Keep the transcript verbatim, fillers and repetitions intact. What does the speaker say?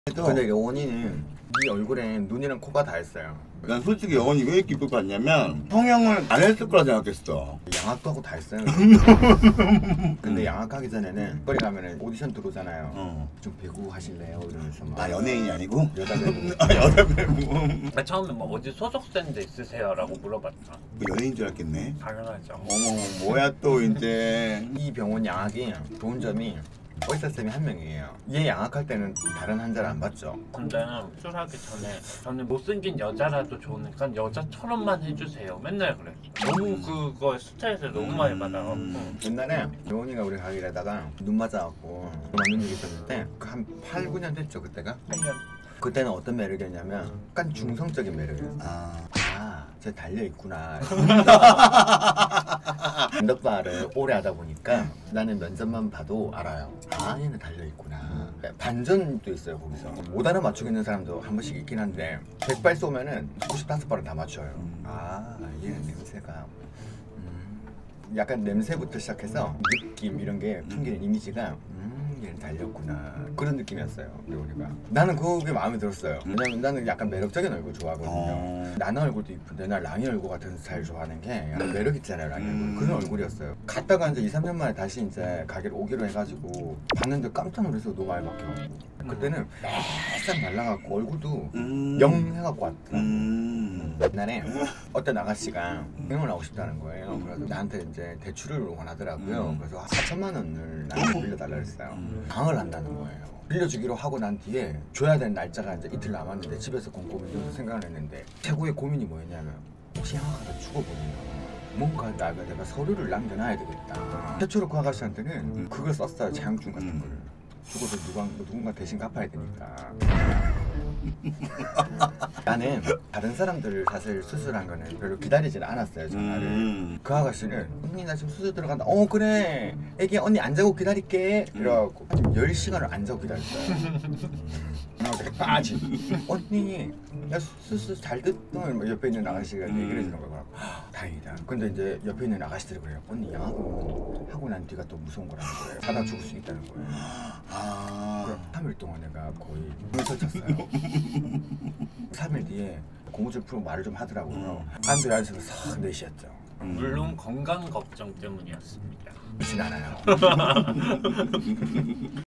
근데 영원이는 네 얼굴에 눈이랑 코가 다 했어요. 난 솔직히 영원이 왜 이렇게 이쁠 것 같냐면 성형을 안 했을 거라 생각했어. 양악도 하고 다 했어요. 근데 양악하기 전에는 거리 가면은 오디션 들어오잖아요. 어. 좀 배구 하실래요? 이러면서 막. 아 연예인이 아니고? 여자 배구. 아 여자 배우. 아, 처음에 뭐 어디 소속된데 있으세요? 라고 물어봤죠. 연예인 줄 알겠네. 당연하죠. 어머 뭐야 또 이제. 이 병원 양악이 좋은 점이 의사쌤이 한 명이에요. 얘 양악할 때는 다른 환자를 안 봤죠. 근데 수술하기 전에 저는 못생긴 여자라도 좋으니까 여자처럼만 해주세요. 맨날 그랬어. 너무 그거 스트레스 너무 많이 받아갖고. 옛날에 영원이가 우리 가게 일하다가 눈 맞아갖고 맞는 일이 있었는데 한 팔, 구 년 됐죠 그때가? 팔 년. 그때는 어떤 매력이었냐면 약간 중성적인 매력이었어요. 아. 아, 쟤 달려있구나. 면접발을 오래 하다 보니까 나는 면접만 봐도 알아요. 아, 얘는 달려있구나. 반전도 있어요 거기서. 못 알아 맞추겠는 사람도 한 번씩 있긴 한데 백 발 쏘면은 구십오 발은 다 맞춰요. 아, 얘는 냄새가 음, 약간 냄새부터 시작해서 느낌 이런 게 풍기는 이미지가 음, 얘는 달렸구나 그런 느낌이었어요. 우리가 나는 그게 마음에 들었어요. 왜냐면 나는 약간 매력적인 얼굴 좋아하거든요. 어. 나는 얼굴도 이쁜데 나 랑이 얼굴 같은 스타일 좋아하는 게 약간 매력 있잖아요. 랑이 얼굴 그런 얼굴이었어요. 갔다가 이제 이, 삼 년 만에 다시 이제 가게를 오기로 해가지고 봤는데 깜짝 놀라서 너무 많이 바뀌어가지고 그때는 매싹 말라갖고 얼굴도 음. 영 해갖고 왔더라고. 음. 옛날에 어떤 아가씨가 병을 나오고 싶다는 거예요. 그래서 나한테 이제 대출을 원하더라고요. 음. 그래서 사천만 원을 나한테 빌려달라 그랬어요. 방을 한다는 거예요. 빌려주기로 하고 난 뒤에 줘야 되는 날짜가 이제 이틀 남았는데 집에서 곰곰이 좀 생각을 했는데 최고의 고민이 뭐였냐면 혹시 양아가다 죽어버리면 뭔가 나가 내가 서류를 남겨놔야 되겠다. 최초로 그 아가씨한테는 그걸 썼어요. 자영증 같은 걸. 죽어서 누가, 누군가 대신 갚아야 되니까. 나는 다른 사람들을 사실 수술한 거는 별로 기다리질 않았어요. 전화를. 음. 그 아가씨는 언니 나 지금 수술 들어간다. 어 그래 애기 언니 안 자고 기다릴게. 이래갖고 지금 열 시간을 안 자고 기다렸어요. 내가 빠지. 언니 나 수술 잘 됐던 옆에 있는 아가씨가 얘기를 해주는 거야. 다행이다. 근데 이제 옆에 있는 아가씨들이 그래요. 언니 양하고 하고 난 뒤가 또 무서운 거라는 거예요. 자다 죽을 수 있다는 거예요. 아. 그럼 삼 일 동안 내가 거의 물서 쳤어요. 삼 일 뒤에 고무줄 풀고 말을 좀 하더라고요. 안들 안에서 싹 내쉬었죠. 물론 건강 걱정 때문이었습니다. 그렇진 않아요.